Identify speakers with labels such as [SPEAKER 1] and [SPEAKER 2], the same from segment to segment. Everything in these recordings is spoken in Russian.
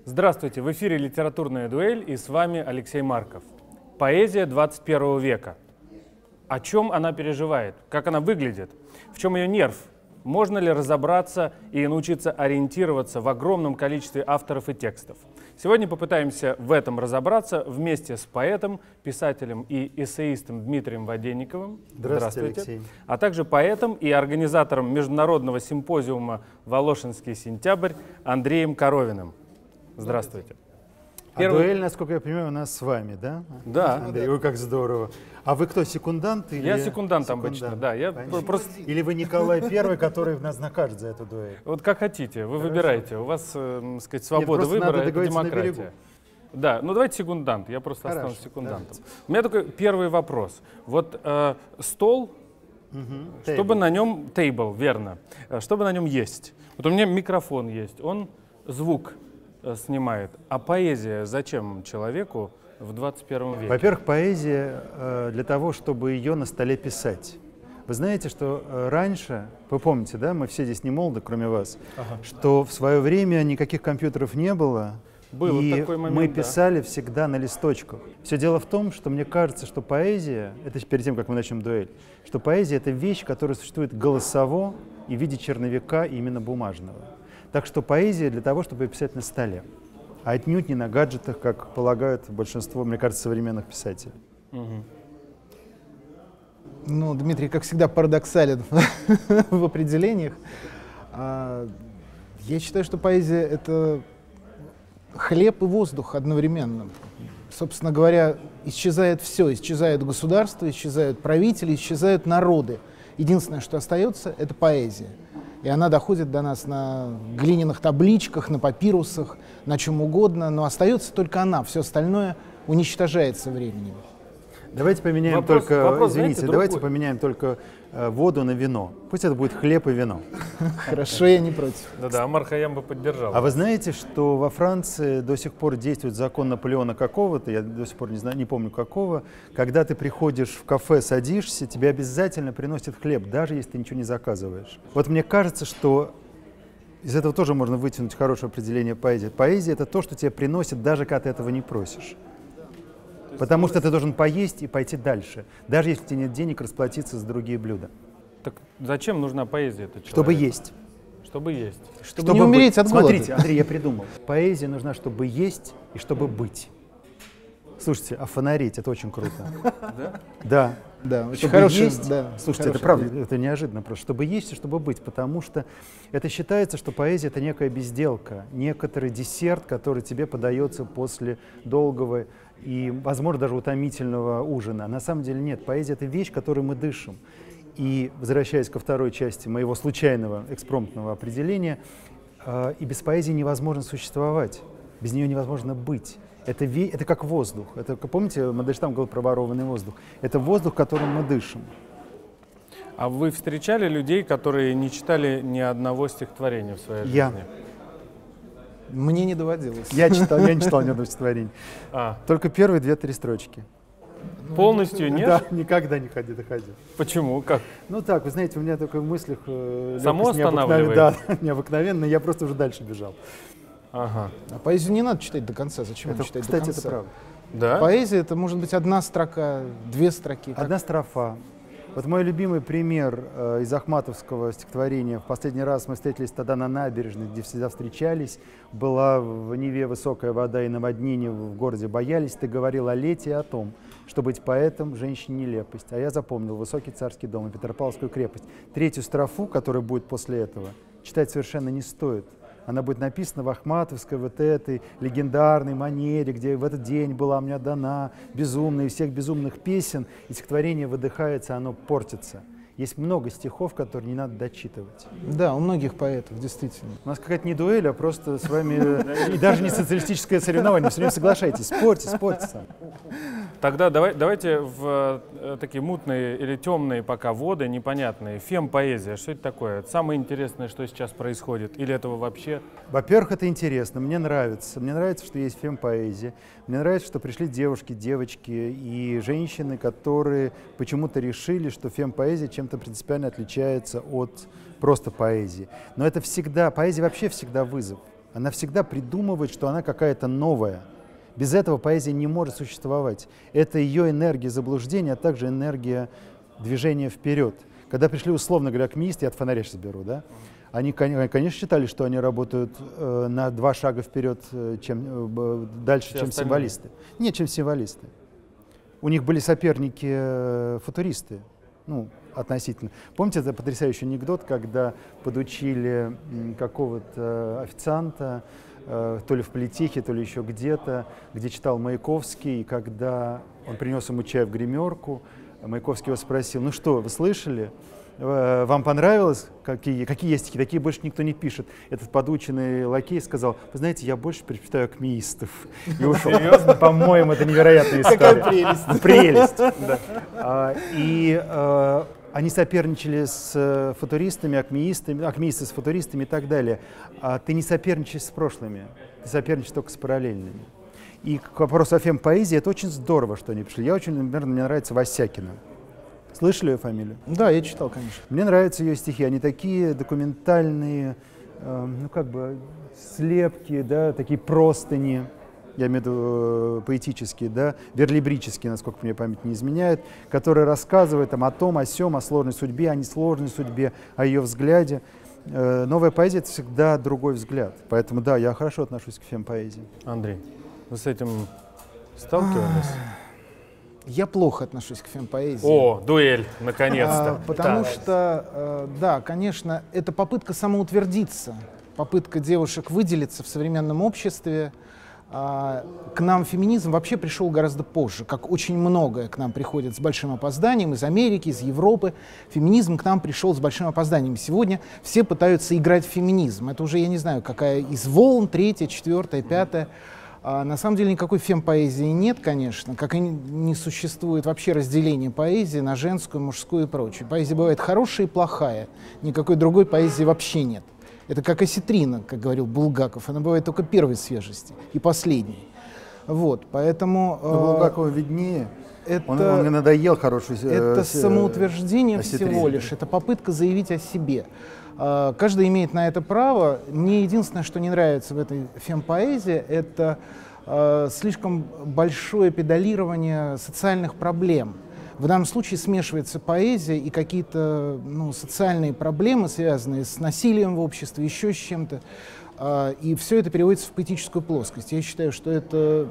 [SPEAKER 1] Здравствуйте, в эфире «Литературная дуэль» и с вами Алексей Марков. Поэзия 21 века. О чем она переживает? Как она выглядит? В чем ее нерв? Можно ли разобраться и научиться ориентироваться в огромном количестве авторов и текстов? Сегодня попытаемся в этом разобраться вместе с поэтом, писателем и эссеистом Дмитрием Воденниковым.
[SPEAKER 2] Здравствуйте, Алексей.
[SPEAKER 1] А также поэтом и организатором международного симпозиума «Волошинский сентябрь» Андреем Коровиным. Здравствуйте.
[SPEAKER 2] Дуэль, насколько я понимаю, у нас с вами, да?
[SPEAKER 1] Да.
[SPEAKER 2] Андрей, ой, как здорово. А вы кто, секундант? Или...
[SPEAKER 1] Я секундант обычно, да. Я просто...
[SPEAKER 2] Или вы Николай I, который нас накажет за эту дуэль?
[SPEAKER 1] Вот как хотите, вы выбираете. У вас, так сказать, свобода
[SPEAKER 2] Нет,
[SPEAKER 1] выбора,
[SPEAKER 2] надо
[SPEAKER 1] это демократия. Да, ну давайте секундант, я просто останусь секундантом.
[SPEAKER 2] Давайте.
[SPEAKER 1] У меня такой первый вопрос. Вот стол, чтобы на нем, table, верно, чтобы на нем есть. Вот у меня микрофон есть, он звук снимает. А поэзия зачем человеку в 21 веке?
[SPEAKER 2] Во-первых, поэзия для того, чтобы ее на столе писать. Вы знаете, что раньше, вы помните, да, мы все здесь не молоды, кроме вас, что в свое время никаких компьютеров не было, и
[SPEAKER 1] такой момент,
[SPEAKER 2] мы писали всегда на листочках. Все дело в том, что мне кажется, что поэзия, это перед тем, как мы начнем дуэль, что поэзия — это вещь, которая существует голосово и в виде черновика именно бумажного. Так что поэзия для того, чтобы ее писать на столе, а отнюдь не на гаджетах, как полагают большинство, мне кажется, современных писателей.
[SPEAKER 3] Ну, Дмитрий, как всегда, парадоксален в определениях. Я считаю, что поэзия — это хлеб и воздух одновременно. Собственно говоря, исчезает все. Исчезает государство, исчезают правители, исчезают народы. Единственное, что остается, это поэзия. И она доходит до нас на глиняных табличках, на папирусах, на чем угодно, но остается только она, все остальное уничтожается временем.
[SPEAKER 2] Давайте поменяем давайте поменяем только воду на вино. Пусть это будет хлеб и вино.
[SPEAKER 3] Хорошо, я не против.
[SPEAKER 1] Да-да, Амар Хайям бы поддержал.
[SPEAKER 2] А вы знаете, что во Франции до сих пор действует закон Наполеона какого-то, я до сих пор не знаю, не помню какого, когда ты приходишь в кафе, садишься, тебе обязательно приносят хлеб, даже если ты ничего не заказываешь. Вот мне кажется, что из этого тоже можно вытянуть хорошее определение поэзии. Поэзия — это то, что тебе приносят, даже когда ты этого не просишь. Потому что ты должен поесть и пойти дальше, даже если тебе нет денег расплатиться за другие блюда.
[SPEAKER 1] Так зачем нужна поэзия?
[SPEAKER 2] Чтобы есть.
[SPEAKER 1] Чтобы есть.
[SPEAKER 3] Чтобы не умереть от голода.
[SPEAKER 2] Смотрите, Андрей, я придумал. Поэзия нужна, чтобы есть и чтобы быть. Слушайте, а фонарить — это очень круто.
[SPEAKER 1] Да?
[SPEAKER 2] Да.
[SPEAKER 3] Да, очень
[SPEAKER 2] Чтобы
[SPEAKER 3] хороший,
[SPEAKER 2] есть,
[SPEAKER 3] да,
[SPEAKER 2] слушайте, это правда, это неожиданно просто. Чтобы есть и чтобы быть, потому что это считается, что поэзия — это некая безделка, некоторый десерт, который тебе подается после долгого и, возможно, даже утомительного ужина. На самом деле нет, поэзия — это вещь, которой мы дышим. И, возвращаясь ко второй части моего случайного экспромтного определения, и без поэзии невозможно существовать, без нее невозможно быть. Это как воздух. Это, помните, Мандельштам говорил про ворованный воздух. Это воздух, которым мы дышим.
[SPEAKER 1] А вы встречали людей, которые не читали ни одного стихотворения в своей жизни?
[SPEAKER 3] Мне не доводилось.
[SPEAKER 2] Я не читал ни одного стихотворения. Только первые 2-3 строчки.
[SPEAKER 1] Полностью нет?
[SPEAKER 2] Да, никогда не доходил.
[SPEAKER 1] Почему? Как?
[SPEAKER 2] Ну так, вы знаете, у меня такой в мыслях
[SPEAKER 1] само останавливает?
[SPEAKER 2] Да, необыкновенно, я просто уже дальше бежал.
[SPEAKER 1] Ага.
[SPEAKER 3] А поэзию не надо читать до конца. Зачем ее читать
[SPEAKER 2] кстати,
[SPEAKER 3] до конца?
[SPEAKER 2] это правда.
[SPEAKER 1] Да?
[SPEAKER 3] Поэзия — это может быть одна строка, 2 строки.
[SPEAKER 2] Одна строфа. Вот мой любимый пример из ахматовского стихотворения. В последний раз мы встретились тогда на набережной, где всегда встречались. Была в Неве высокая вода и наводнение в городе боялись. Ты говорил о лете и о том, что быть поэтом — женщине нелепость. А я запомнил высокий царский дом и Петропавловскую крепость. Третью строфу, которая будет после этого, читать совершенно не стоит. Она будет написана в ахматовской вот этой легендарной манере, где в этот день была мне дана безумная из всех безумных песен, и стихотворение выдыхается, оно портится. Есть много стихов, которые не надо дочитывать.
[SPEAKER 3] Да, у многих поэтов, действительно.
[SPEAKER 2] У нас какая-то не дуэль, а просто с вами и даже не социалистическое соревнование. Все время соглашайтесь, спорьте сам.
[SPEAKER 1] Тогда давайте в такие мутные или темные пока воды, непонятные. Фем-поэзия, что это такое? Это самое интересное, что сейчас происходит? Или этого вообще?
[SPEAKER 2] Во-первых, это интересно, мне нравится. Мне нравится, что есть фем-поэзия. Мне нравится, что пришли девушки, девочки и женщины, которые почему-то решили, что фем-поэзия чем-то принципиально отличается от просто поэзии. Но это всегда, поэзия вообще всегда вызов. Она всегда придумывает, что она какая-то новая. Без этого поэзия не может существовать. Это ее энергия заблуждения, а также энергия движения вперед. Когда пришли, условно говоря, акмеисты, я от фонаря сейчас беру, да, они, конечно, считали, что они работают на 2 шага вперед, дальше, чем символисты. Нет, чем символисты. У них были соперники футуристы, ну, относительно. Помните, это потрясающий анекдот, когда подучили какого-то официанта, то ли в Политехе, то ли еще где-то, где читал Маяковский, и когда он принес ему чай в гримерку, Маяковский его спросил: ну что, вы слышали? Вам понравилось, какие есть стихи? Такие больше никто не пишет. Этот подученный лакей сказал: вы знаете, я больше предпочитаю акмеистов. И ушел. Серьезно? По-моему, это невероятная история.
[SPEAKER 3] Какая прелесть.
[SPEAKER 2] Прелесть. И они соперничали с футуристами, акмеисты с футуристами и так далее. А ты не соперничаешь с прошлыми, ты соперничаешь только с параллельными. И к вопросу о фемпоэзии, это очень здорово, что они пришли. Например, мне нравится Васякина. Слышали ее фамилию?
[SPEAKER 3] Да, я читал, конечно.
[SPEAKER 2] Мне нравятся ее стихи. Они такие документальные, ну как бы слепки, да, такие простыни. Я имею в виду поэтические, да, верлибрические, насколько мне память не изменяет, которые рассказывают там, о том, о сём, о сложной судьбе, о несложной судьбе, о ее взгляде. Новая поэзия — это всегда другой взгляд. Поэтому да, я хорошо отношусь к фемпоэзии.
[SPEAKER 1] Андрей, вы с этим сталкивались?
[SPEAKER 3] Я плохо отношусь к фемпоэзии.
[SPEAKER 1] О, дуэль, наконец-то.
[SPEAKER 3] Потому что, да, конечно, это попытка самоутвердиться, попытка девушек выделиться в современном обществе. К нам феминизм вообще пришел гораздо позже, как очень многое к нам приходит с большим опозданием из Америки, из Европы. Феминизм к нам пришел с большим опозданием. Сегодня все пытаются играть в феминизм. Это уже, я не знаю, какая из волн, 3-я, 4-я, 5-я. На самом деле никакой фемпоэзии нет, конечно, как и не существует вообще разделения поэзии на женскую, мужскую и прочее. Поэзия бывает хорошая и плохая, никакой другой поэзии вообще нет. Это как осетрина, как говорил Булгаков, она бывает только первой свежести и последней. Вот, поэтому...
[SPEAKER 2] Булгакову виднее. Он надоел хорошую...
[SPEAKER 3] Это самоутверждение всего лишь, это попытка заявить о себе. Каждый имеет на это право. Мне единственное, что не нравится в этой фемпоэзии, это слишком большое педалирование социальных проблем. В данном случае смешивается поэзия и какие-то социальные проблемы, связанные с насилием в обществе, еще с чем-то. И все это переводится в поэтическую плоскость. Я считаю, что это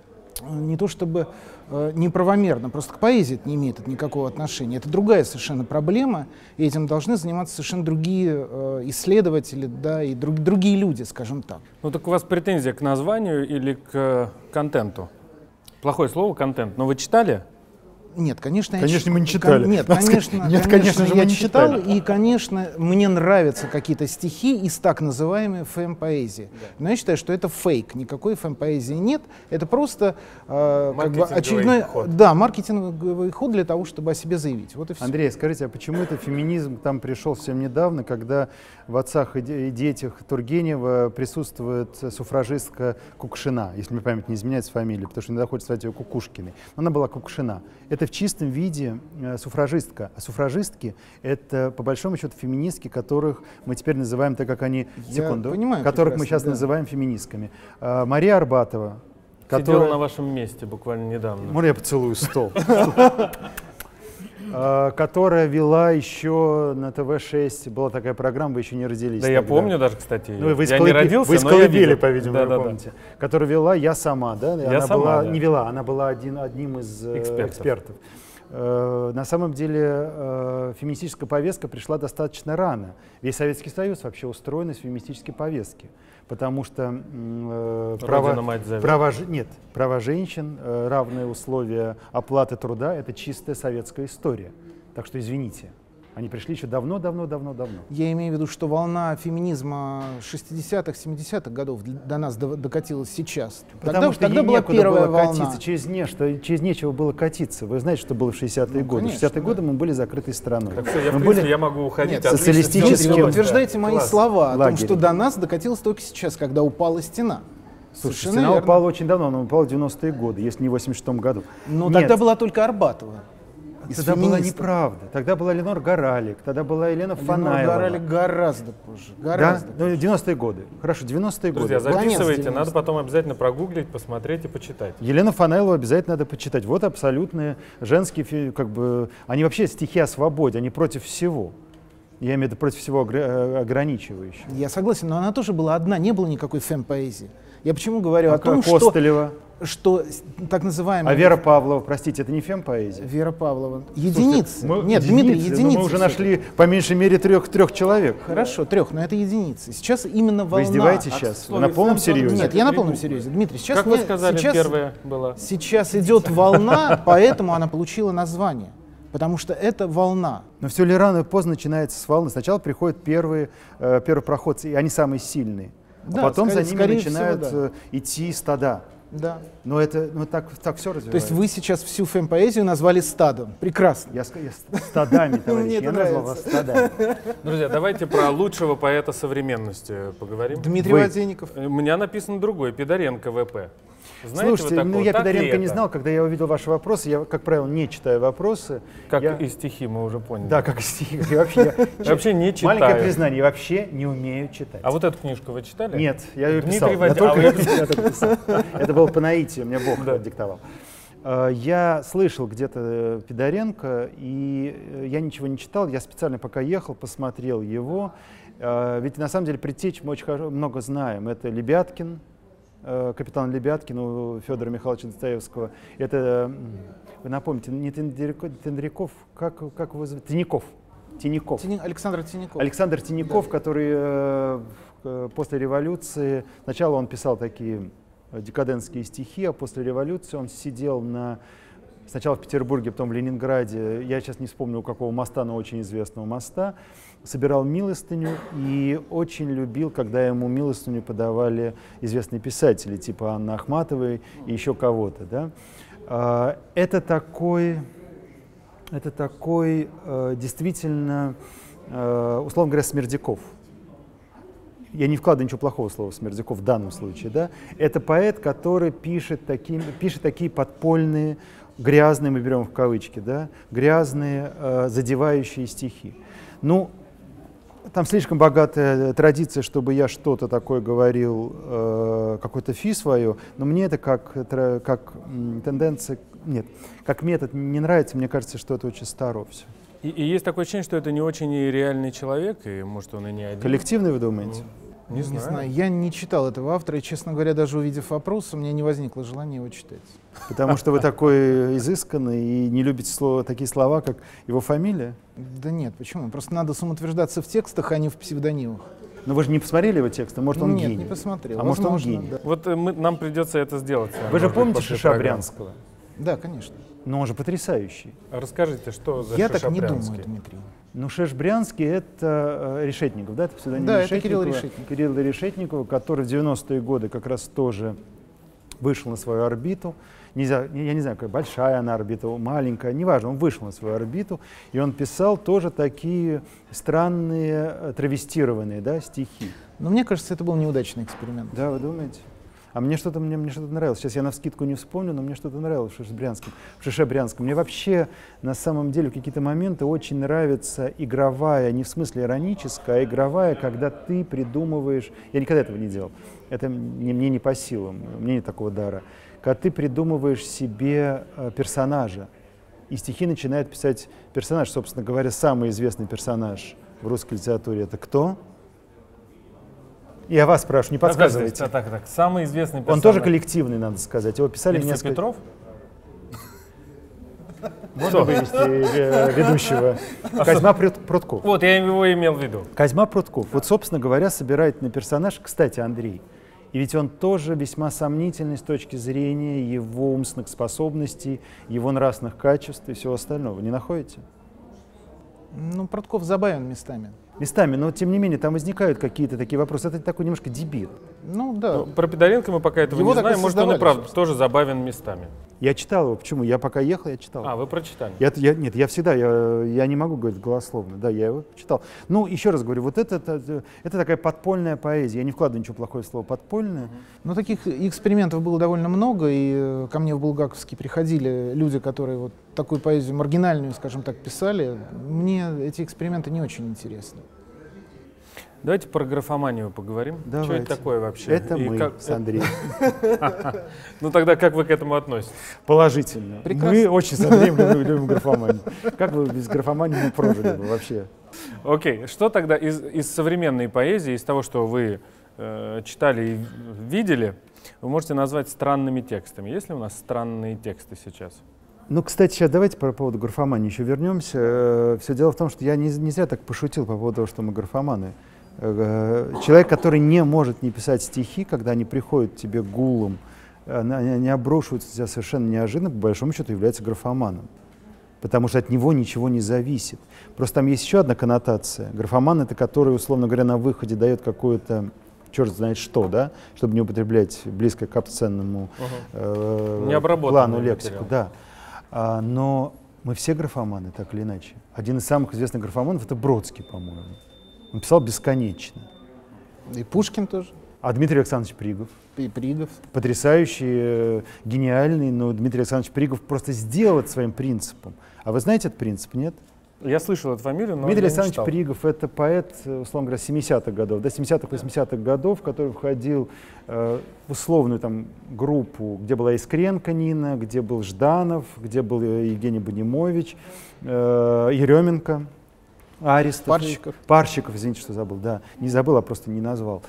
[SPEAKER 3] не то чтобы неправомерно, просто к поэзии это не имеет никакого отношения. Это другая совершенно проблема, и этим должны заниматься совершенно другие исследователи, да, и другие люди, скажем так.
[SPEAKER 1] Ну так у вас претензия к названию или к контенту? Плохое слово «контент», но вы читали?
[SPEAKER 3] Нет, конечно,
[SPEAKER 2] мы не читали.
[SPEAKER 3] Нет, конечно, я читал, и, конечно, мне нравятся какие-то стихи из так называемой фэм-поэзии. Но я считаю, что это фейк, никакой фэм-поэзии нет, это просто очередной
[SPEAKER 1] ход.
[SPEAKER 3] Да, маркетинговый ход для того, чтобы о себе заявить. Вот и все.
[SPEAKER 2] Андрей, скажите, а почему это феминизм там пришел совсем недавно, когда в «Отцах и детях» Тургенева присутствует суфражистка Кукшина, если мне память не изменяет с фамилией, потому что иногда хочется звать ее Кукушкиной. Она была Кукшина. Это в чистом виде суфражистка. А суфражистки — это, по большому счету, феминистки, которых мы теперь называем, так как они, которых мы сейчас называем феминистками. Мария Арбатова,
[SPEAKER 1] сидела на вашем месте буквально недавно.
[SPEAKER 2] Можно я поцелую стол? Которая вела еще на ТВ-6, была такая программа, вы еще не родились.
[SPEAKER 1] Да, я помню даже, кстати.
[SPEAKER 2] Я не родился, вы из Колыбели, по-видимому, вы помните. Которую вела «Я сама», да? Не вела, она была одним из экспертов. На самом деле феминистическая повестка пришла достаточно рано. Весь Советский Союз вообще устроен из феминистической повестки. Потому что права женщин, равные условия оплаты труда — это чистая советская история. Так что извините, они пришли еще давно.
[SPEAKER 3] Я имею в виду, что волна феминизма 60-х, 70-х годов до нас докатилась сейчас.
[SPEAKER 2] Потому что
[SPEAKER 3] тогда была первая волна.
[SPEAKER 2] Через нечего было катиться. Вы знаете, что было в 60-е годы? В 60-е годы мы были закрытой страной.
[SPEAKER 1] Так все, я могу уходить.
[SPEAKER 2] Социалистическим.
[SPEAKER 3] Вы утверждаете мои слова о том, что до нас докатилось только сейчас, когда упала стена.
[SPEAKER 2] Слушай, стена упала очень давно, она упала в 90-е годы, если не в 86-м году.
[SPEAKER 3] Но тогда была только Арбатова. из
[SPEAKER 2] Тогда была
[SPEAKER 3] феминисток.
[SPEAKER 2] неправда. Тогда была Ленор Горалик, тогда была Елена Фанаилова.
[SPEAKER 3] Горалик гораздо позже. Гораздо.
[SPEAKER 2] Да? Ну, 90-е годы. Хорошо, 90-е годы.
[SPEAKER 1] Друзья, записывайте,
[SPEAKER 3] Конец
[SPEAKER 1] надо потом обязательно прогуглить, посмотреть и почитать.
[SPEAKER 2] Елену Фанаилову обязательно надо почитать. Вот абсолютные женские, как бы, они вообще стихи о свободе, они против всего. Я имею в виду против всего ограничивающего.
[SPEAKER 3] Я согласен, но она тоже была одна, не было никакой фэм-поэзии. Я почему говорю о том,
[SPEAKER 2] Костылева,
[SPEAKER 3] что так называемая...
[SPEAKER 2] а Вера Павлова, простите, это не фем-поэзия?
[SPEAKER 3] Вера Павлова. Единицы.
[SPEAKER 2] Мы-
[SPEAKER 3] Нет, Дмитрий,
[SPEAKER 2] единицы, но
[SPEAKER 3] единицы.
[SPEAKER 2] мы уже
[SPEAKER 3] всё-таки.
[SPEAKER 2] нашли по меньшей мере трех человек.
[SPEAKER 3] Хорошо, 3, но это единицы. Сейчас именно волна.
[SPEAKER 2] Вы издеваетесь сейчас? Вы на полном серьезе?
[SPEAKER 3] Нет, я на полном серьезе. Дмитрий, сейчас...
[SPEAKER 1] Как вы сказали, первая была?
[SPEAKER 3] Сейчас идет волна, поэтому она получила название. Потому что это волна.
[SPEAKER 2] Но все ли рано или поздно начинается с волны. Сначала приходят первопроходцы, и они самые сильные.
[SPEAKER 3] Да,
[SPEAKER 2] А потом за
[SPEAKER 3] скорее
[SPEAKER 2] ними
[SPEAKER 3] всего,
[SPEAKER 2] начинают
[SPEAKER 3] да.
[SPEAKER 2] идти стада.
[SPEAKER 3] Да.
[SPEAKER 2] Но так все развивается.
[SPEAKER 3] То есть вы сейчас всю фэм-поэзию назвали стадом. Прекрасно.
[SPEAKER 2] Я стадами, товарищи,
[SPEAKER 3] Мне это
[SPEAKER 2] я назвал вас стадами.
[SPEAKER 1] Друзья, давайте про лучшего поэта современности поговорим.
[SPEAKER 3] Дмитрий
[SPEAKER 2] Вы.
[SPEAKER 3] Воденников.
[SPEAKER 1] У меня написано другой, Пидоренко ВП. Знаете,
[SPEAKER 2] Слушайте,
[SPEAKER 1] вот
[SPEAKER 2] ну
[SPEAKER 1] такого?
[SPEAKER 2] я
[SPEAKER 1] Так ли
[SPEAKER 2] Пидоренко не
[SPEAKER 1] это?
[SPEAKER 2] знал, когда я увидел ваши вопросы. Я, как правило, не читаю вопросы.
[SPEAKER 1] Как
[SPEAKER 2] Я-
[SPEAKER 1] и стихи, мы уже поняли.
[SPEAKER 2] Да, как и стихи. Я вообще,
[SPEAKER 1] Вообще не читаю.
[SPEAKER 2] маленькое признание, я вообще не умею читать.
[SPEAKER 1] А вот эту книжку вы читали?
[SPEAKER 2] Нет, я ее
[SPEAKER 1] Дмитрий
[SPEAKER 2] писал. Я
[SPEAKER 1] Водя-
[SPEAKER 2] только
[SPEAKER 1] а вы-
[SPEAKER 2] я только писал. Это было по наитию, мне Бог
[SPEAKER 1] Да.
[SPEAKER 2] диктовал. Я слышал где-то Пидоренко, и я ничего не читал. Я специально, пока ехал, посмотрел его. Ведь на самом деле предтеч мы очень много знаем. Это Лебяткин, капитан Лебяткин у Федора Михайловича Достоевского. Это, вы напомните, не Тендряков, как его зовут? Тиняков.
[SPEAKER 3] Александр Тиняков.
[SPEAKER 2] Александр Тиняков, который после революции, сначала он писал такие декадентские стихи, а после революции он сидел сначала в Петербурге, потом в Ленинграде, я сейчас не вспомню у какого моста, но очень известного моста, собирал милостыню и очень любил, когда ему милостыню подавали известные писатели, типа Анны Ахматовой и еще кого-то. Да? Это такой действительно, условно говоря, Смердяков. Я не вкладываю ничего плохого слова Смердяков в данном случае. Да? Это поэт, который пишет такие подпольные, грязные, мы берем в кавычки, да? Грязные, задевающие стихи. Ну, там слишком богатая традиция, чтобы я что-то такое говорил, какой-то фи свое, но мне это как тенденция, нет, как метод не нравится, мне кажется, что это очень старо все.
[SPEAKER 1] И есть такое ощущение, что это не очень реальный человек, и может он и не один.
[SPEAKER 2] Коллективный, вы думаете?
[SPEAKER 1] Не знаю.
[SPEAKER 3] Я не читал этого автора, и, честно говоря, даже увидев вопрос, у меня не возникло желания его читать.
[SPEAKER 2] Потому что вы такой изысканный и не любите такие слова, как его фамилия?
[SPEAKER 3] Да нет, почему? Просто надо самоутверждаться в текстах, а не в псевдонимах.
[SPEAKER 2] Но вы же не посмотрели его тексты, может он
[SPEAKER 3] Нет,
[SPEAKER 2] гений?
[SPEAKER 3] не посмотрел.
[SPEAKER 2] А может он
[SPEAKER 3] Возможно,
[SPEAKER 2] гений?
[SPEAKER 3] да.
[SPEAKER 1] Вот нам придется это сделать. с вами,
[SPEAKER 2] Вы же
[SPEAKER 1] может быть,
[SPEAKER 2] помните
[SPEAKER 1] после
[SPEAKER 2] Шиша
[SPEAKER 1] программы.
[SPEAKER 2] Брянского?
[SPEAKER 3] Да, конечно.
[SPEAKER 2] Но он же потрясающий.
[SPEAKER 1] Расскажите, что за
[SPEAKER 3] Я так не
[SPEAKER 1] Шишапрянский?
[SPEAKER 3] думаю, Дмитрий.
[SPEAKER 2] Ну, Шиш Брянский — это Решетников, да? Это псевдоним
[SPEAKER 3] Да, это
[SPEAKER 2] Решетникова.
[SPEAKER 3] Кирилл Решетников.
[SPEAKER 2] Кирилл Решетникова, который в 90-е годы как раз тоже вышел на свою орбиту. Я не знаю, какая большая она орбита, маленькая, неважно, он вышел на свою орбиту, и он писал тоже такие странные, травестированные, да, стихи.
[SPEAKER 3] Но мне кажется, это был неудачный эксперимент.
[SPEAKER 2] Да, вы думаете? А мне что-то нравилось. Сейчас я навскидку не вспомню, но мне что-то нравилось в Шише Брянском. Мне вообще, на самом деле, в какие-то моменты очень нравится игровая, не в смысле ироническая, а игровая, когда ты придумываешь... Я никогда этого не делал. Это мне не по силам, у меня нет такого дара. Когда ты придумываешь себе персонажа, и стихи начинает писать персонаж. Собственно говоря, самый известный персонаж в русской литературе — это кто? Я вас спрашиваю, не подсказывайте.
[SPEAKER 1] Так. Самый известный персонаж.
[SPEAKER 2] Он тоже коллективный, надо сказать. Его писали
[SPEAKER 1] Ильфа
[SPEAKER 2] несколько...
[SPEAKER 1] Петров?
[SPEAKER 2] Можно вывести ведущего? Козьма Прутков.
[SPEAKER 1] Вот, я его имел в виду.
[SPEAKER 2] Козьма Прутков. Вот, собственно говоря, собирательный персонаж. Кстати, Андрей, и ведь он тоже весьма сомнительный с точки зрения его умственных способностей, его нравственных качеств и всего остального. Вы не находите?
[SPEAKER 3] Ну, Прутков забавен местами.
[SPEAKER 2] Местами, но тем не менее там возникают какие-то такие вопросы. Это такой немножко дебил.
[SPEAKER 3] Ну да.
[SPEAKER 1] Ну, про Пидоренко мы пока этого
[SPEAKER 3] Его
[SPEAKER 1] не
[SPEAKER 3] так и
[SPEAKER 1] знаем. Может, он и
[SPEAKER 3] создавали,
[SPEAKER 1] правда
[SPEAKER 3] собственно.
[SPEAKER 1] тоже забавен местами.
[SPEAKER 2] Я читал его. Почему? Я пока ехал, я читал.
[SPEAKER 1] А, вы прочитали.
[SPEAKER 2] Нет, я всегда, я не могу говорить голословно, да, я его читал. Ну, еще раз говорю, вот это такая подпольная поэзия, я не вкладываю ничего плохое в слово «подпольная».
[SPEAKER 3] Ну, таких экспериментов было довольно много, и ко мне в Булгаковский приходили люди, которые вот такую поэзию маргинальную, скажем так, писали. Мне эти эксперименты не очень интересны.
[SPEAKER 1] Давайте про графоманию поговорим. Что
[SPEAKER 2] Давайте.
[SPEAKER 1] это такое вообще?
[SPEAKER 2] Это
[SPEAKER 1] И
[SPEAKER 2] мы
[SPEAKER 1] как-
[SPEAKER 2] с Андреем.
[SPEAKER 1] Ну тогда как вы к этому относитесь?
[SPEAKER 2] Положительно.
[SPEAKER 3] Прекрасно.
[SPEAKER 2] Мы очень с Андреем любим графоманию. Как бы без графомании мы прожили бы вообще?
[SPEAKER 1] Окей, что тогда из современной поэзии, из того, что вы читали и видели, вы можете назвать странными текстами? Есть ли у нас странные тексты сейчас?
[SPEAKER 2] Ну, кстати, сейчас давайте по поводу графомании еще вернемся. Все дело в том, что я не зря так пошутил по поводу того, что мы графоманы. Человек, который не может не писать стихи, когда они приходят к тебе гулом, они обрушиваются на тебя совершенно неожиданно, по большому счету является графоманом. Потому что от него ничего не зависит. Просто там есть еще одна коннотация. Графоман — это который, условно говоря, на выходе дает какое-то черт знает что, да, чтобы не употреблять близко к обсценному плану лексику. Да. Но мы все графоманы, так или иначе. Один из самых известных графоманов — это Бродский, по-моему. Он писал бесконечно.
[SPEAKER 3] И Пушкин тоже,
[SPEAKER 2] А Дмитрий Александрович Пригов?
[SPEAKER 3] и Пригов.
[SPEAKER 2] Потрясающий, гениальный, но Дмитрий Александрович Пригов просто сделал это своим принципом. А вы знаете этот принцип, нет?
[SPEAKER 1] Я слышал эту фамилию, но
[SPEAKER 2] Дмитрий
[SPEAKER 1] я не
[SPEAKER 2] Александрович
[SPEAKER 1] читал.
[SPEAKER 2] Пригов — это поэт, условно говоря, 70-х годов, до 70-х-80-х годов, который входил в условную там группу, где была Искренко Нина, где был Жданов, где был Евгений Бонимович, Еременко, Аристов. Парщиков, извините, что забыл, да. Не забыл, а просто не назвал.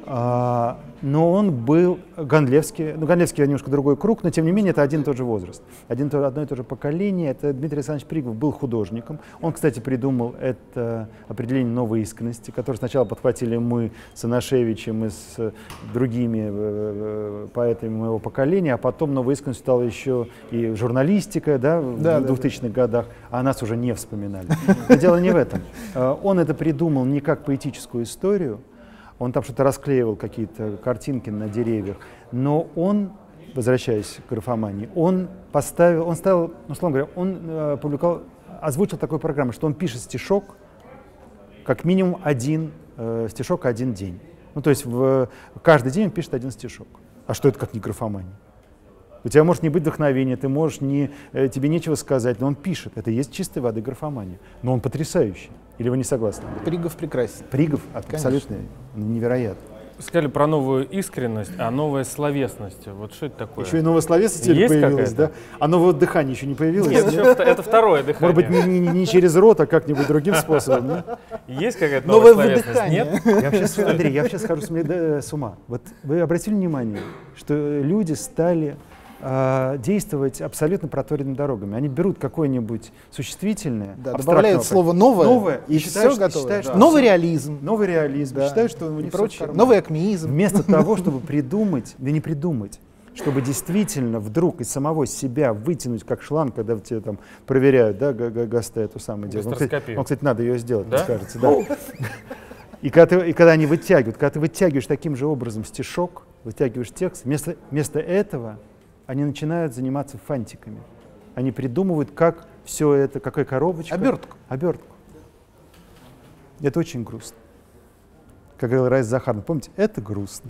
[SPEAKER 2] Но он был Гондлевский, ну, Гондлевский немножко другой круг, но тем не менее это один и тот же возраст, одно и то же поколение. Это Дмитрий Александрович Пригов был художником. Он, кстати, придумал это определение новой искренности, которое сначала подхватили мы с Анашевичем и с другими поэтами моего поколения, а потом новой искренностью стала еще и журналистика, да, в 2000-х годах, а нас уже не вспоминали. Но дело не в этом. Он это придумал не как поэтическую историю. Он там что-то расклеивал, какие-то картинки на деревьях. Но он, возвращаясь к графомании, он озвучил такую программу, что он пишет стишок, как минимум один стишок один день. Ну, то есть каждый день он пишет один стишок. А что это как не графомания? У тебя может не быть вдохновения, тебе нечего сказать, но он пишет. Это и есть чистой воды графомания. Но он потрясающий. Или вы не согласны?
[SPEAKER 3] Пригов прекрасен.
[SPEAKER 2] Пригов абсолютно невероятно.
[SPEAKER 1] Сказали про новую искренность, а новая словесность. Вот что это такое?
[SPEAKER 2] Еще и новая словесность теперь
[SPEAKER 1] Есть
[SPEAKER 2] появилась, да?
[SPEAKER 1] какая-то?
[SPEAKER 2] А новое дыхание еще не появилось?
[SPEAKER 1] Нет, это второе дыхание.
[SPEAKER 2] Может быть, не через рот, а как-нибудь другим способом? Нет?
[SPEAKER 1] Есть какая-то новая словесность?
[SPEAKER 3] выдыхание.
[SPEAKER 1] Нет?
[SPEAKER 2] Андрей, я вообще схожу с ума. Вот вы обратили внимание, что люди стали действовать абсолютно проторенными дорогами. Они берут какое-нибудь существительное,
[SPEAKER 3] Да, добавляют слово «новое»,
[SPEAKER 2] и
[SPEAKER 3] все
[SPEAKER 2] считают,
[SPEAKER 3] готово.
[SPEAKER 2] что
[SPEAKER 3] Новый реализм.
[SPEAKER 2] новый реализм.
[SPEAKER 3] Да.
[SPEAKER 2] Считают, что у
[SPEAKER 3] И
[SPEAKER 2] них всё
[SPEAKER 3] прочее.
[SPEAKER 2] в кармане.
[SPEAKER 3] Новый акмеизм.
[SPEAKER 2] Вместо того, чтобы придумать, да не придумать, чтобы действительно вдруг из самого себя вытянуть как шланг, когда тебе там проверяют, да, ГАСТ эту самую делают.
[SPEAKER 1] Гастроскопию.
[SPEAKER 2] Кстати, надо ее сделать,
[SPEAKER 1] Да?
[SPEAKER 2] мне кажется, да. И когда они вытягивают, когда ты вытягиваешь таким же образом стишок, вытягиваешь текст, вместо этого они начинают заниматься фантиками. Они придумывают, как все это, какая коробочка. Обертку. Это очень грустно. Как говорил Раиса Захаровна, помните, это грустно.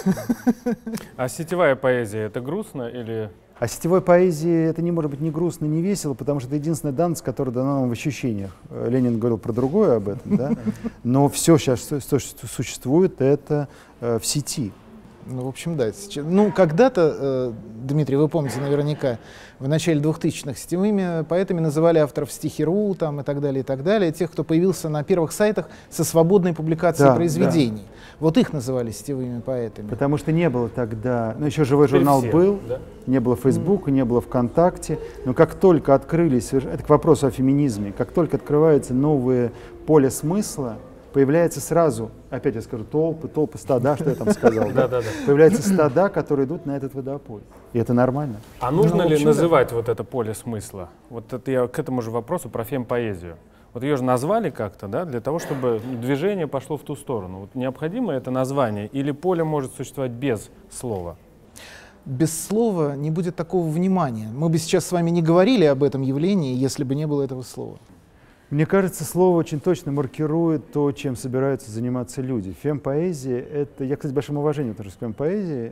[SPEAKER 1] А сетевая поэзия — это грустно или...
[SPEAKER 2] А сетевой поэзии это не может быть ни грустно, ни весело, потому что это единственная данность, которая дана нам в ощущениях. Ленин говорил про другое об этом, да? Но все сейчас, что существует, это в сети.
[SPEAKER 3] Ну, в общем, да. Ну, когда-то, Дмитрий, вы помните наверняка, в начале 2000-х сетевыми поэтами называли авторов стихи.ру там, и так далее, тех, кто появился на первых сайтах со свободной публикацией произведений. Да. Вот их называли сетевыми поэтами.
[SPEAKER 2] Потому что не было тогда, ну, еще живой журнал был, да? Не было Фейсбука, не было ВКонтакте, но как только открылись, это к вопросу о феминизме, как только открывается новое поле смысла, появляется сразу, опять я скажу, толпы, стада, что я там сказал. Появляются стада, которые идут на этот водопой. И это нормально.
[SPEAKER 1] А нужно ли называть вот это поле смысла? Вот это я к этому же вопросу про фемпоэзию. Вот ее же назвали как-то, да, для того, чтобы движение пошло в ту сторону. Вот необходимо это название или поле может существовать без слова?
[SPEAKER 3] Без слова не будет такого внимания. Мы бы сейчас с вами не говорили об этом явлении, если бы не было этого слова.
[SPEAKER 2] Мне кажется, слово очень точно маркирует то, чем собираются заниматься люди. Фемпоэзия — это... Я, кстати, с большим уважением отношусь к фемпоэзии.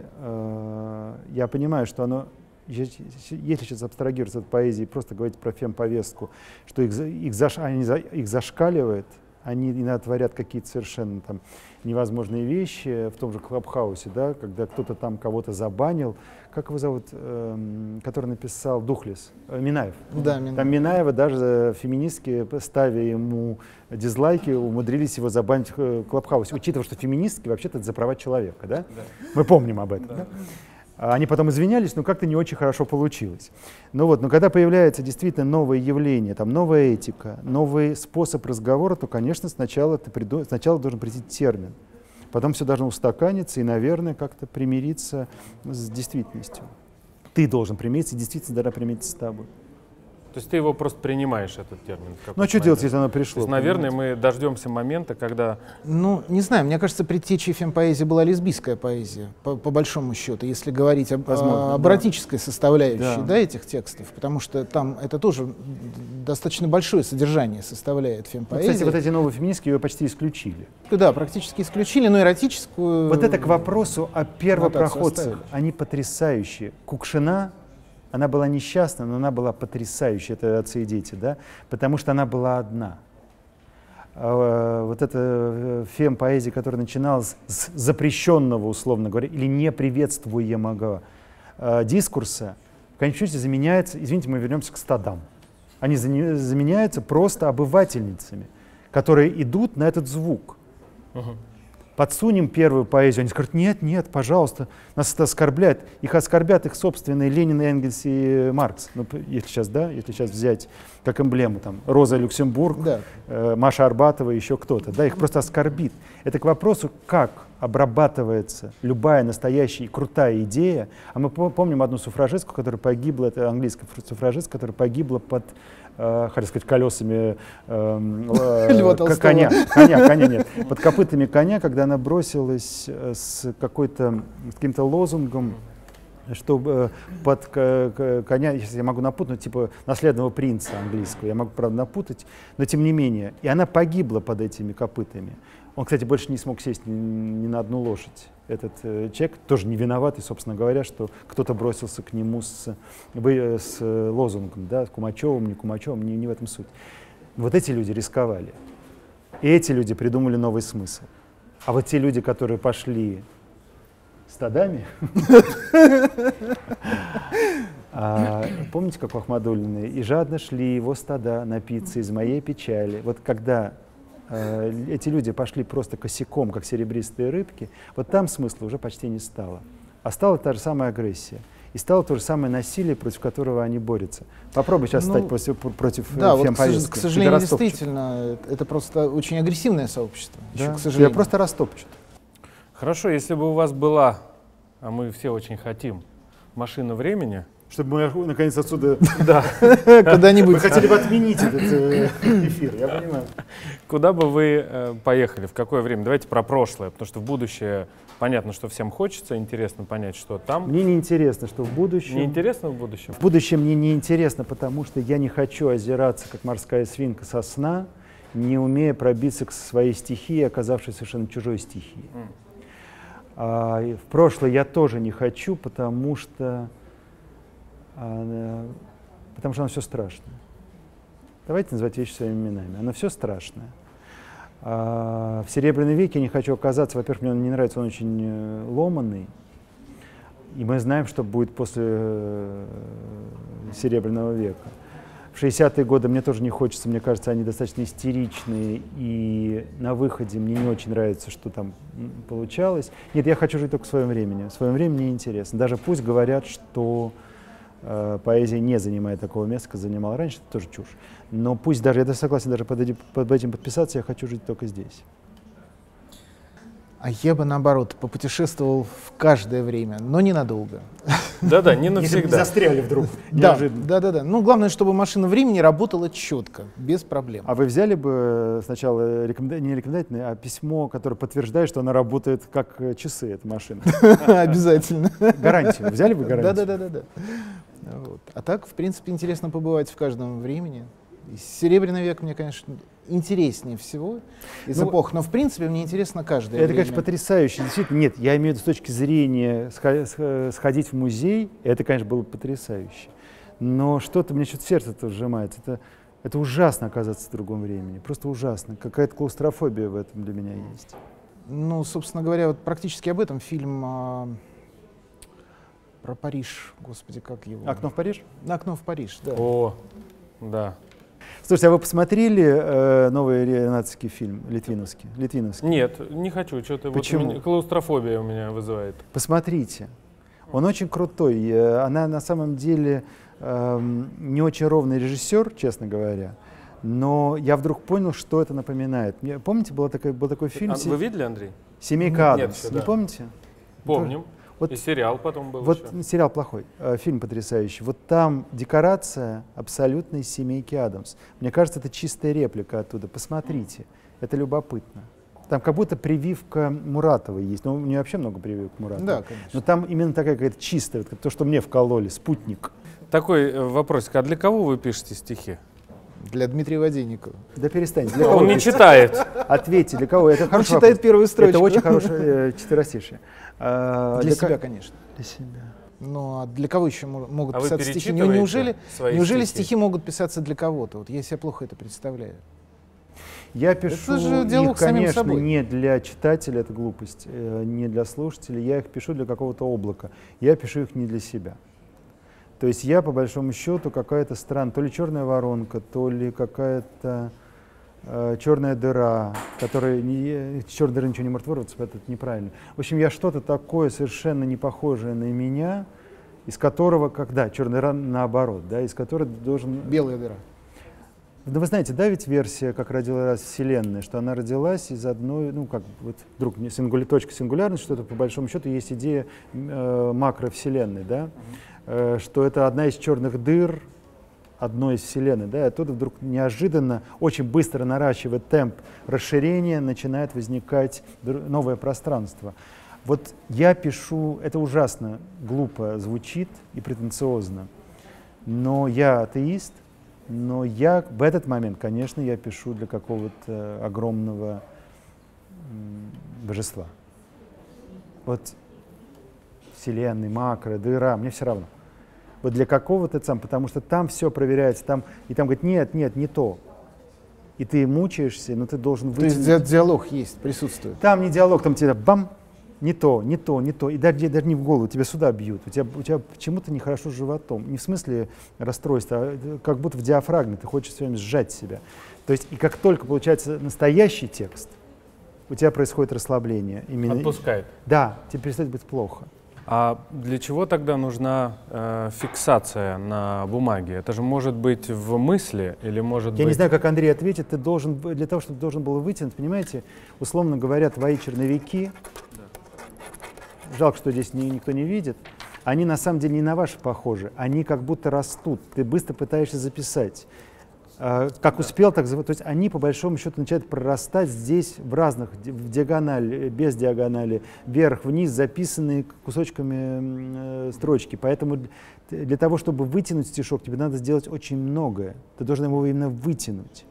[SPEAKER 2] Я понимаю, что оно... Если сейчас абстрагироваться от поэзии, просто говорить про фемповестку, что их зашкаливает, они иногда творят какие-то совершенно там невозможные вещи, в том же Клабхаусе, да, когда кто-то там кого-то забанил. Как его зовут, который написал «Духлес»? Минаев.
[SPEAKER 3] Да, Минаев. Там
[SPEAKER 2] Минаева даже феминистки, ставя ему дизлайки, умудрились его забанить в Клабхаусе, учитывая, что феминистки вообще-то это за права человека, да? Да. Мы помним об этом. Да. Да? Они потом извинялись, но как-то не очень хорошо получилось. Но когда появляется действительно новое явление, там, новая этика, новый способ разговора, то, конечно, сначала должен прийти термин. Потом все должно устаканиться и, наверное, как-то примириться с действительностью. Ты должен примириться, и действительно должна примириться с тобой.
[SPEAKER 1] То есть ты его просто принимаешь, этот термин?
[SPEAKER 2] Ну а что делать, если оно пришло?
[SPEAKER 1] То есть, наверное, мы дождемся момента, когда...
[SPEAKER 3] Ну, не знаю, мне кажется, предтечей фемпоэзии была лесбийская поэзия, по большому счету, если говорить об эротической составляющей, да, этих текстов, потому что там это тоже достаточно большое содержание составляет фемпоэзия.
[SPEAKER 2] Кстати, вот эти новые феминистки ее почти исключили.
[SPEAKER 3] Да, практически исключили, но эротическую...
[SPEAKER 2] Вот это к вопросу о первопроходцах. Они потрясающие. Кукшина, она была несчастна, но она была потрясающая, это «Отцы и дети», да, потому что она была одна. Вот эта фем-поэзия, которая начиналась с запрещенного, условно говоря, или неприветствуемого дискурса, в конечном счете заменяется, извините, мы вернемся к стадам. Они заменяются просто обывательницами, которые идут на этот звук. Подсунем первую поэзию, они скажут: нет, нет, пожалуйста, нас это оскорбляет. Их оскорбят их собственные Ленин, Энгельс и Маркс. Ну, если сейчас взять как эмблему там Роза Люксембург, да. Маша Арбатова, еще кто-то, да, их просто оскорбит. Это к вопросу, как обрабатывается любая настоящая и крутая идея. А мы помним одну суфражистку, которая погибла, это английская суфражистка, которая погибла под, хотел сказать, колесами коня нет, под копытами коня, когда она бросилась с каким-то лозунгом, что под коня, если я могу напутать, типа наследного принца английского, я могу, правда, напутать, но тем не менее, и она погибла под этими копытами. Он, кстати, больше не смог сесть ни на одну лошадь. Этот человек тоже не виноватый, собственно говоря, что кто-то бросился к нему с лозунгом, да, Кумачевым, не Кумачевым, не в этом суть. Вот эти люди рисковали. И эти люди придумали новый смысл. А вот те люди, которые пошли стадами, помните, как у Ахмадуллиной? «И жадно шли его стада напиться из моей печали». Вот когда эти люди пошли просто косяком, как серебристые рыбки, вот там смысла уже почти не стало. А стала та же самая агрессия. И стало то же самое насилие, против которого они борются. Попробуй сейчас стать против фемповестки.
[SPEAKER 3] Вот, к сожалению, действительно, это просто очень агрессивное сообщество.
[SPEAKER 2] Да?
[SPEAKER 3] Еще, к сожалению.
[SPEAKER 2] Тебя просто растопчут.
[SPEAKER 1] Хорошо, если бы у вас была, а мы все очень хотим, машина времени...
[SPEAKER 2] Чтобы мы, наконец, отсюда...
[SPEAKER 1] Да.
[SPEAKER 3] Куда-нибудь.
[SPEAKER 2] Мы хотели бы отменить этот эфир, я понимаю.
[SPEAKER 1] Куда бы вы поехали, в какое время? Давайте про прошлое, потому что в будущее понятно, что всем хочется, интересно понять, что там.
[SPEAKER 2] Мне не интересно, что в будущем...
[SPEAKER 1] Не интересно в будущем?
[SPEAKER 2] В будущем мне не интересно, потому что я не хочу озираться, как морская свинка со сна, не умея пробиться к своей стихии, оказавшись совершенно чужой стихией. В прошлое я тоже не хочу, потому что оно все страшное. Давайте называть вещи своими именами. Оно все страшное. В Серебряном веке я не хочу оказаться, во-первых, мне он не нравится, он очень ломанный. И мы знаем, что будет после Серебряного века. В 60-е годы мне тоже не хочется, мне кажется, они достаточно истеричные, и на выходе мне не очень нравится, что там получалось. Нет, я хочу жить только в своем времени. В своем времени мне интересно. Даже пусть говорят, что поэзия не занимает такого места, как занимала раньше, это тоже чушь. Но пусть даже, я согласен даже под этим подписаться, я хочу жить только здесь.
[SPEAKER 3] А я бы, наоборот, попутешествовал в каждое время, но ненадолго.
[SPEAKER 1] Да-да, не
[SPEAKER 2] Если бы не
[SPEAKER 1] навсегда.
[SPEAKER 2] застряли вдруг
[SPEAKER 3] Да,
[SPEAKER 2] неожиданно.
[SPEAKER 3] да. Ну, главное, чтобы машина времени работала четко, без проблем.
[SPEAKER 2] А вы взяли бы сначала не рекомендательное, а письмо, которое подтверждает, что она работает как часы, эта машина?
[SPEAKER 3] Обязательно.
[SPEAKER 2] Гарантию. Взяли бы гарантию?
[SPEAKER 3] Да. Вот. А так, в принципе, интересно побывать в каждом времени. И Серебряный век мне, конечно, интереснее всего из эпох, но в принципе мне интересно каждое
[SPEAKER 2] Это,
[SPEAKER 3] время.
[SPEAKER 2] конечно, потрясающе. Действительно, нет, я имею в виду с точки зрения сходить в музей, это, конечно, было потрясающе. Но что-то мне что-то сердце-то сжимается. Это ужасно оказаться в другом времени. Просто ужасно. Какая-то клаустрофобия в этом для меня есть.
[SPEAKER 3] Ну, собственно говоря, вот практически об этом фильм про Париж. Господи, как его?
[SPEAKER 2] «Окно в Париж»?
[SPEAKER 3] «Окно в Париж», да.
[SPEAKER 1] О, да.
[SPEAKER 2] Слушайте, а вы посмотрели новый ренатовский фильм, литвиновский?
[SPEAKER 1] Нет, не хочу. Что-то
[SPEAKER 2] Почему?
[SPEAKER 1] вот клаустрофобия у меня вызывает.
[SPEAKER 2] Посмотрите. Он очень крутой. Она на самом деле не очень ровный режиссер, честно говоря. Но я вдруг понял, что это напоминает. Помните, был такой фильм
[SPEAKER 1] Вы видели, Андрей?
[SPEAKER 2] «Семейка
[SPEAKER 1] Нет,
[SPEAKER 2] Адамс».
[SPEAKER 1] еще,
[SPEAKER 2] Не
[SPEAKER 1] да.
[SPEAKER 2] помните?
[SPEAKER 1] Помним.
[SPEAKER 2] Вот,
[SPEAKER 1] И сериал потом был
[SPEAKER 2] вот
[SPEAKER 1] еще.
[SPEAKER 2] сериал плохой, фильм потрясающий. Вот там декорация абсолютной «Семейки Адамс». Мне кажется, это чистая реплика оттуда. Посмотрите, это любопытно. Там как будто прививка Муратовой есть. Ну, у нее вообще много прививок Муратовой.
[SPEAKER 3] Да, конечно.
[SPEAKER 2] Но там именно такая какая-то чистая, вот то, что мне вкололи, спутник.
[SPEAKER 1] Такой вопросик. А для кого вы пишете стихи?
[SPEAKER 3] Для Дмитрия Воденникова.
[SPEAKER 2] Да перестаньте. Для кого
[SPEAKER 1] Он не
[SPEAKER 2] пишете?
[SPEAKER 1] читает.
[SPEAKER 2] Ответьте, для кого? Это
[SPEAKER 3] Он
[SPEAKER 2] хороший
[SPEAKER 3] читает
[SPEAKER 2] вопрос.
[SPEAKER 3] первую строчку.
[SPEAKER 2] Это очень хорошее четверостишее.
[SPEAKER 3] Для себя, конечно.
[SPEAKER 2] Для себя.
[SPEAKER 3] Ну, а для кого еще могут
[SPEAKER 1] А вы
[SPEAKER 3] писаться стихи?
[SPEAKER 1] перечитываете свои
[SPEAKER 3] Неужели
[SPEAKER 1] стихи?
[SPEAKER 3] стихи могут писаться для кого-то? Вот я себе плохо это представляю.
[SPEAKER 2] Я пишу
[SPEAKER 3] же диалог
[SPEAKER 2] их,
[SPEAKER 3] с самим
[SPEAKER 2] конечно,
[SPEAKER 3] собой.
[SPEAKER 2] не для читателя, это глупость, не для слушателей. Я их пишу для какого-то облака. Я пишу их не для себя. То есть я, по большому счету, какая-то странная, то ли черная воронка, то ли какая-то черная дыра, которая черная дыра ничего не может вырваться, поэтому это неправильно. В общем, я что-то такое совершенно не похожее на меня, из которого, черная дыра наоборот, да, из которой должен...
[SPEAKER 3] Белая дыра.
[SPEAKER 2] Да вы знаете, да, ведь версия, как родилась Вселенная, что она родилась из одной, вдруг точка сингулярности, что это по большому счету есть идея макровселенной, да, что это одна из черных дыр, одной из Вселенной, да, и оттуда вдруг неожиданно, очень быстро наращивая темп расширения, начинает возникать новое пространство. Вот я пишу, это ужасно глупо звучит и претенциозно, но я атеист, но я в этот момент, конечно, я пишу для какого-то огромного божества. Вот Вселенная, макро, дыра, мне все равно. Вот для какого-то потому что там все проверяется, там говорит, нет, не то. И ты мучаешься, но ты должен вытянуть.
[SPEAKER 3] То есть диалог есть, присутствует.
[SPEAKER 2] Там не диалог, там тебе бам, не то. И даже не в голову, тебя сюда бьют. У тебя почему-то нехорошо с животом. Не в смысле расстройства, а как будто в диафрагме. Ты хочешь все время сжать себя. То есть, и как только получается настоящий текст, у тебя происходит расслабление.
[SPEAKER 1] Отпускает.
[SPEAKER 2] Да, тебе перестает быть плохо.
[SPEAKER 1] А для чего тогда нужна фиксация на бумаге? Это же может быть в мысли или может быть...
[SPEAKER 2] Я не знаю, как Андрей ответит. Ты должен, для того, чтобы ты должен был вытянуть, понимаете, условно говоря, твои черновики, жалко, что здесь никто не видит, они на самом деле не на ваши похожи, они как будто растут, ты быстро пытаешься записать. Как успел, так... То есть они, по большому счету, начинают прорастать здесь в разных, в диагонали, без диагонали, вверх, вниз, записанные кусочками строчки. Поэтому для того, чтобы вытянуть стишок, тебе надо сделать очень многое. Ты должен его именно вытянуть.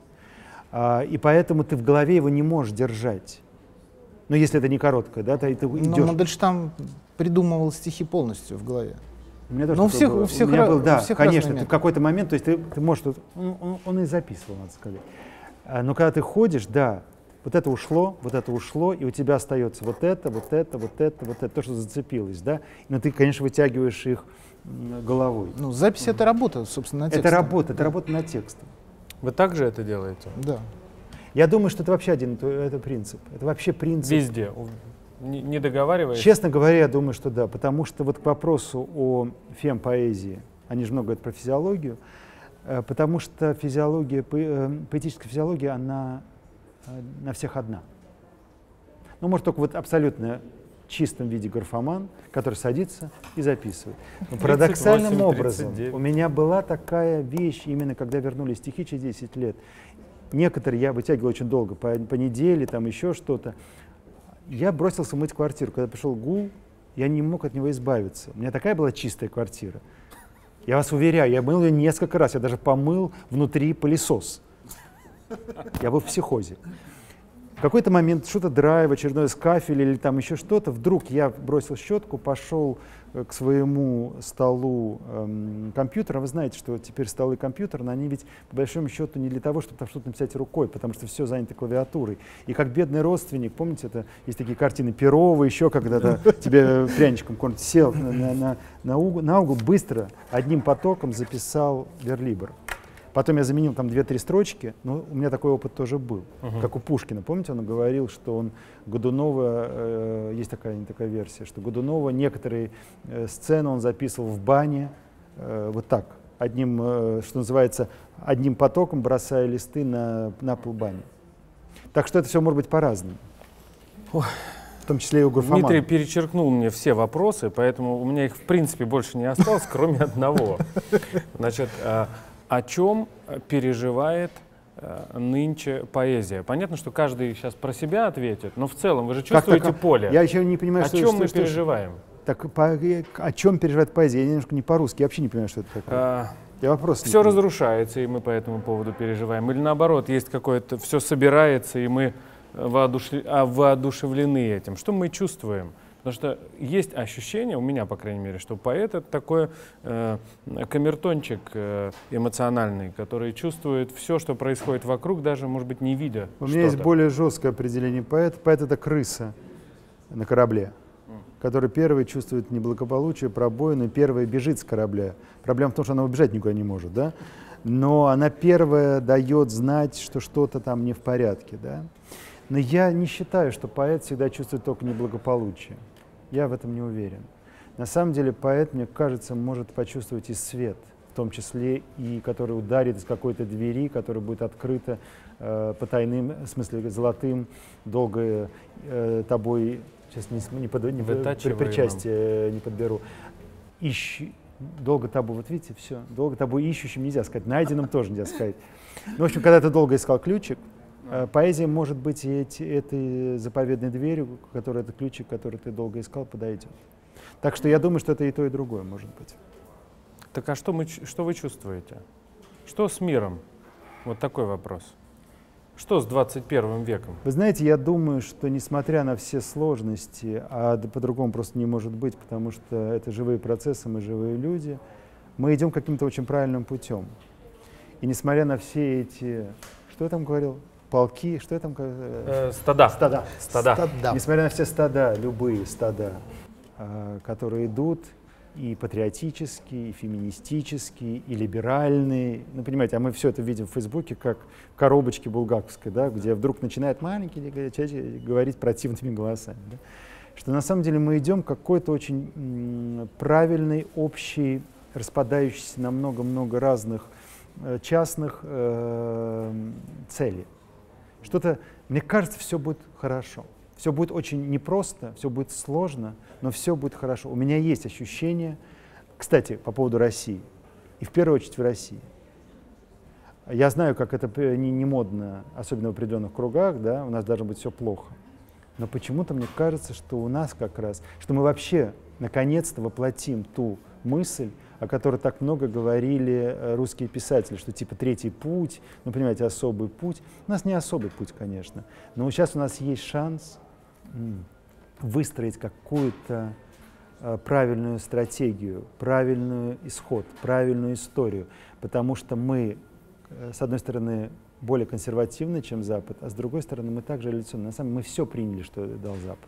[SPEAKER 2] И поэтому ты в голове его не можешь держать. Но если это не короткое, да, то ты идешь.
[SPEAKER 3] Но Мандельштам придумывал стихи полностью в голове.
[SPEAKER 2] У меня тоже
[SPEAKER 3] Ну,
[SPEAKER 2] такое было.
[SPEAKER 3] у всех
[SPEAKER 2] меня был, да,
[SPEAKER 3] всех
[SPEAKER 2] конечно,
[SPEAKER 3] разный
[SPEAKER 2] ты в какой-то момент, то есть ты можешь, он и записывал, надо сказать. Но когда ты ходишь, да, вот это ушло, и у тебя остается вот это, то, что зацепилось, да, но ты, конечно, вытягиваешь их головой.
[SPEAKER 3] Ну, запись — это работа, собственно, над текстом.
[SPEAKER 2] Это работа над текстом.
[SPEAKER 1] Вы также это делаете?
[SPEAKER 3] Да.
[SPEAKER 2] Я думаю, что это вообще это принцип. Это вообще принцип.
[SPEAKER 1] Везде? Не договариваясь?
[SPEAKER 2] Честно говоря, я думаю, что да, потому что вот к вопросу о фемпоэзии, они же много говорят про физиологию, потому что поэтическая физиология, она на всех одна. Ну, может, только вот абсолютно чистом виде графоман, который садится и записывает. Но парадоксальным образом
[SPEAKER 1] 39.
[SPEAKER 2] у меня была такая вещь, именно когда вернулись стихи через 10 лет. Некоторые я вытягивал очень долго, по неделе, там еще что-то. Я бросился мыть квартиру. Когда пришел гул, я не мог от него избавиться. У меня такая была чистая квартира. Я вас уверяю, я мыл ее несколько раз. Я даже помыл внутри пылесос. Я был в психозе. В какой-то момент что-то драйв, очередной скафель или там еще что-то. Вдруг я бросил щетку, пошел к своему столу компьютера. Вы знаете, что теперь столы компьютерные, они ведь по большому счету не для того, чтобы там что-то написать рукой, потому что все занято клавиатурой. И как бедный родственник, помните, это есть такие картины Перова, еще когда-то тебе пряничком сел на угол, быстро одним потоком записал верлибр. Потом я заменил там 2-3 строчки, но у меня такой опыт тоже был, как у Пушкина. Помните, он говорил, что он Годунова, есть такая версия, что Годунова некоторые сцены он записывал в бане вот так, одним, что называется, одним потоком, бросая листы на пол бани. Так что это все может быть по-разному, в том числе и у графомана.
[SPEAKER 1] Дмитрий перечеркнул мне все вопросы, поэтому у меня их в принципе больше не осталось, кроме одного. Значит, о чем переживает нынче поэзия? Понятно, что каждый сейчас про себя ответит, но в целом вы же чувствуете поле.
[SPEAKER 2] Я еще не понимаю,
[SPEAKER 1] о чем мы переживаем.
[SPEAKER 2] Так, о чем переживает поэзия? Я немножко не по-русски, я вообще не понимаю, что это такое.
[SPEAKER 1] Все разрушается, и мы по этому поводу переживаем. Или наоборот, есть какое-то, все собирается, и мы воодушевлены этим. Что мы чувствуем? Потому что есть ощущение, у меня, по крайней мере, что поэт — это такой камертончик эмоциональный, который чувствует все, что происходит вокруг, даже, может быть, не видя
[SPEAKER 2] У меня есть более жесткое определение поэта. Поэт — это крыса на корабле, который первый чувствует неблагополучие, пробоину, и первый бежит с корабля. Проблема в том, что она убежать никуда не может, да? Но она первая дает знать, что что-то там не в порядке, да? Но я не считаю, что поэт всегда чувствует только неблагополучие. Я в этом не уверен. На самом деле поэт, мне кажется, может почувствовать и свет, в том числе и который ударит из какой-то двери, которая будет открыта потайным, в смысле золотым, долго тобой, сейчас причастие не подберу, долго тобой, вот видите, все, долго тобой ищущим нельзя сказать, найденным тоже нельзя сказать. Ну, в общем, когда ты долго искал ключик, поэзия может быть и этой заповедной дверью, которая этот ключик, который ты долго искал, подойдет. Так что я думаю, что это и то, и другое может быть.
[SPEAKER 1] Так а что вы чувствуете? Что с миром? Вот такой вопрос. Что с 21 веком?
[SPEAKER 2] Вы знаете, я думаю, что несмотря на все сложности, а по-другому просто не может быть, потому что это живые процессы, мы живые люди, мы идем каким-то очень правильным путем. И несмотря на все эти... Что я там говорил? Полки, что я там говорил?
[SPEAKER 1] Стада.
[SPEAKER 2] Несмотря на все стада, любые стада, которые идут, и патриотические, и феминистические, и либеральные. Ну, понимаете, а мы все это видим в Фейсбуке, как в коробочке булгаковской, да, где вдруг начинают маленькие говорить противными голосами. Да? Что на самом деле мы идем к какой-то очень правильной, общей, распадающейся на много-много разных частных целей. Что-то, мне кажется, все будет хорошо. Все будет очень непросто, все будет сложно, но все будет хорошо. У меня есть ощущение, кстати, по поводу России, и в первую очередь в России. Я знаю, как это не модно, особенно в определенных кругах, да, у нас должно быть все плохо. Но почему-то мне кажется, что у нас как раз, что мы вообще наконец-то воплотим ту мысль, о которой так много говорили русские писатели, что типа третий путь, ну, понимаете, особый путь. У нас не особый путь, конечно, но сейчас у нас есть шанс выстроить какую-то правильную стратегию, правильный исход, правильную историю, потому что мы, с одной стороны, более консервативны, чем Запад, а с другой стороны, мы также революционны. На самом деле мы все приняли, что дал Запад.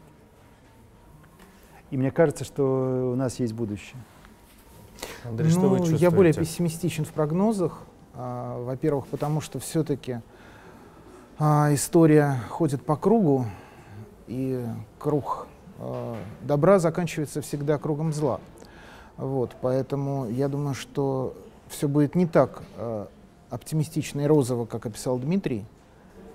[SPEAKER 2] И мне кажется, что у нас есть будущее.
[SPEAKER 1] Андрей, что вы чувствуете?
[SPEAKER 3] Я более пессимистичен в прогнозах. Во-первых, потому что все-таки история ходит по кругу, и круг добра заканчивается всегда кругом зла. Вот, поэтому я думаю, что все будет не так оптимистично и розово, как описал Дмитрий.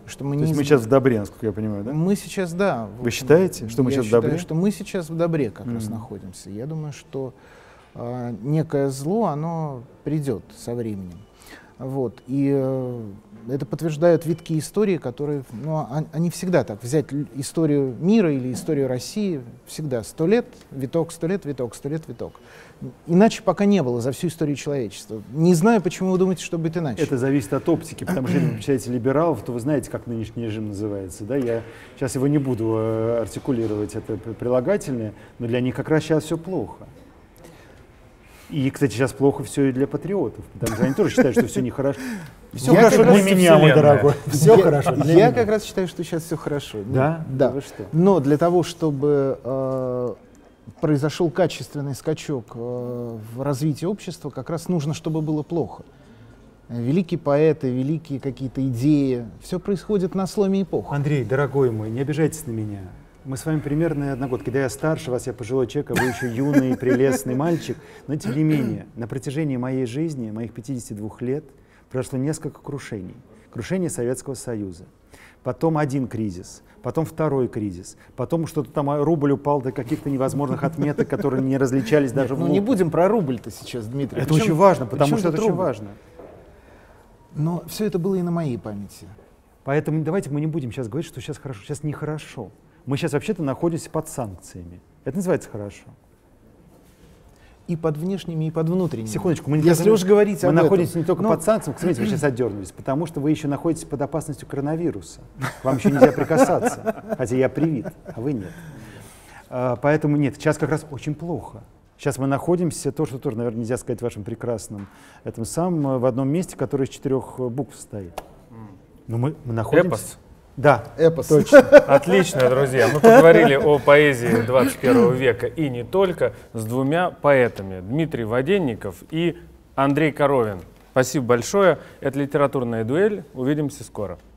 [SPEAKER 3] что мы
[SPEAKER 2] То есть мы сейчас в добре, насколько я понимаю, да?
[SPEAKER 3] Мы сейчас, да.
[SPEAKER 2] Вы считаете, что мы
[SPEAKER 3] я
[SPEAKER 2] сейчас в
[SPEAKER 3] считаю,
[SPEAKER 2] добре?
[SPEAKER 3] что мы сейчас в добре как раз находимся. Я думаю, что некое зло, оно придет со временем. Вот. И это подтверждают витки истории, которые, ну, они всегда так. Взять историю мира или историю России, всегда 100 лет, виток, 100 лет, виток, 100 лет, виток. Иначе пока не было за всю историю человечества. Не знаю, почему вы думаете, что будет иначе.
[SPEAKER 2] Это зависит от оптики, потому что если вы читаете либералов, то вы знаете, как нынешний режим называется. Да? Я сейчас его не буду артикулировать, это прилагательное, но для них как раз сейчас все плохо. И, кстати, сейчас плохо все и для патриотов, потому что они тоже считают, что все нехорошо. Все хорошо для меня, мой дорогой. Все хорошо для меня.
[SPEAKER 3] Я как раз считаю, что сейчас все хорошо.
[SPEAKER 2] Да?
[SPEAKER 3] Да.
[SPEAKER 2] Вы что?
[SPEAKER 3] Но для того, чтобы произошел качественный скачок в развитии общества, как раз нужно, чтобы было плохо. Великие поэты, великие какие-то идеи, все происходит на сломе эпох.
[SPEAKER 2] Андрей, дорогой мой, не обижайтесь на меня. Мы с вами примерно одногодки. Когда я старше вас, я пожилой человек, а вы еще юный, прелестный мальчик. Но тем не менее, на протяжении моей жизни, моих 52 лет, прошло несколько крушений. Крушение Советского Союза. Потом один кризис, потом второй кризис, потом что-то там рубль упал до каких-то невозможных отметок, которые не различались даже в
[SPEAKER 3] Ну
[SPEAKER 2] лупе.
[SPEAKER 3] не будем про рубль-то сейчас, Дмитрий.
[SPEAKER 2] Это очень важно, потому что это очень
[SPEAKER 3] рубль?
[SPEAKER 2] важно.
[SPEAKER 3] Но все это было и на моей памяти.
[SPEAKER 2] Поэтому давайте мы не будем сейчас говорить, что сейчас хорошо. Сейчас нехорошо. Мы сейчас вообще-то находимся под санкциями. Это называется хорошо.
[SPEAKER 3] И под внешними, и под внутренними.
[SPEAKER 2] Секундочку, мы
[SPEAKER 3] Если уж говорить
[SPEAKER 2] мы
[SPEAKER 3] об
[SPEAKER 2] находимся
[SPEAKER 3] этом.
[SPEAKER 2] не только
[SPEAKER 3] Но-
[SPEAKER 2] под санкциями, смотрите, вы сейчас отдернулись, потому что вы еще находитесь под опасностью коронавируса. К вам еще нельзя прикасаться, хотя я привит, а вы нет. Поэтому нет, сейчас как раз очень плохо. Сейчас мы находимся, то, что тоже, наверное, нельзя сказать вашим прекрасным, этом самом, в одном месте, которое из 4 букв состоит. Но мы находимся...
[SPEAKER 1] Эпос.
[SPEAKER 2] Да,
[SPEAKER 3] Эпос.
[SPEAKER 2] точно.
[SPEAKER 1] Отлично, друзья. Мы поговорили о поэзии 21 века и не только с двумя поэтами. Дмитрий Воденников и Андрей Коровин. Спасибо большое. Это «Литературная дуэль». Увидимся скоро.